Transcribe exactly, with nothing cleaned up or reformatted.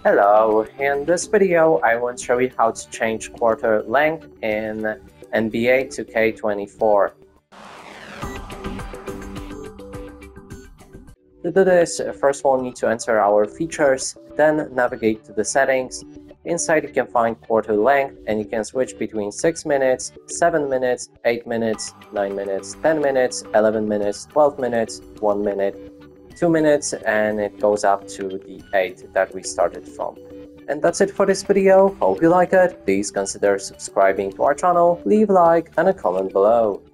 Hello, in this video I want to show you how to change quarter length in N B A two K twenty-four. To do this, first we'll need to enter our features, then navigate to the settings. Inside you can find quarter length and you can switch between six minutes, seven minutes, eight minutes, nine minutes, ten minutes, eleven minutes, twelve minutes, one minute, two minutes, and it goes up to the eight that we started from. And that's it for this video. Hope you like it. Please consider subscribing to our channel, leave a like and a comment below.